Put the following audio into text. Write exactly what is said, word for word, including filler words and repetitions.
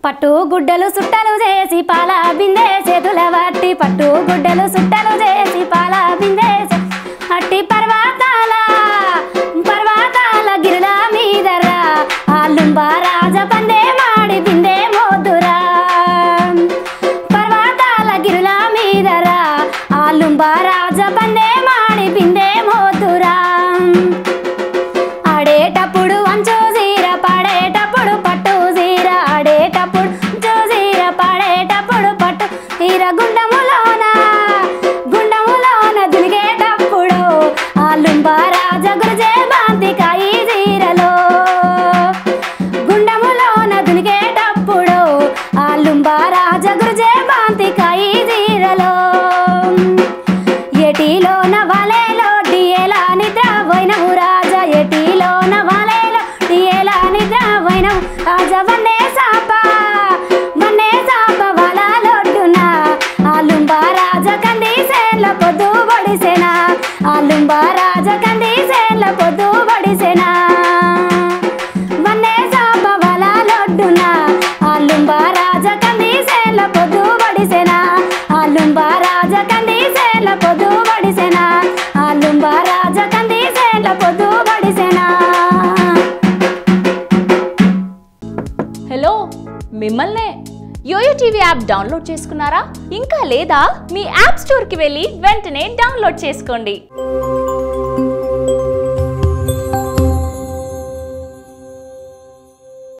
పట్టు గుడ్డలు సుట్టలు చేసి పాల బిందె చేతుల వట్టి పట్టు గుడ్డలు సుట్టలు చేసి పాల బిందె అట్టి పర్వతాల పర్వతాల గిరిల మీదరా ఆలుంబ రాజ పందే మాడి బిందె మోదురా పర్వతాల గిరిల మీదరా ఆలుంబ రాజ పందే మాడి బిందె మోదురా ఆడేటప్పుడు అంచు జీర పాడేటప్పుడు పట్టు జీర ఆడేటప్పుడు అంచు జీర పాడేటప్పుడు పట్టు తీర గుండములోన గుండములోన దునిగేటప్పుడు ఆలుంబ రాజ గురుజే బాంతి కాయి జీరలో గుండములోన దునిగేటప్పుడు ఆలుంబ రాజ గురుజే బాంతి కాయి జీరలో ఎటిలోన వాలేలో డియేలా నిద్ర పోయినవు రాజా ఎటిలోన వాలేలో డియేలా నిద్ర పోయినవు రాజా వన్నే సాప వన్నే సాప వాలలోడ్డున ఆలుంబ రాజ కంది సేన్ల పొద్దు బడిసెనా ఆలుంబ రాజ కంది సేన్ల పొద్దు బడిసెనా వన్నే సాప వాలలోడ్డున ఆలుంబ రాజ కంది సేన్ల పొద్దు బడిసెనా ఆలుంబ రాజ కంది సేన్ల పొద్దు బడిసెనా ఆలుంబ రాజ కంది సేన్ల పొద్దు బడిసెనా. హలో మిమ్మల్నే యోయో టీవీ యాప్ డౌన్లోడ్ చేసుకున్నారా? ఇంకా లేదా? మీ యాప్ స్టోర్కి వెళ్ళి వెంటనే డౌన్లోడ్ చేసుకోండి.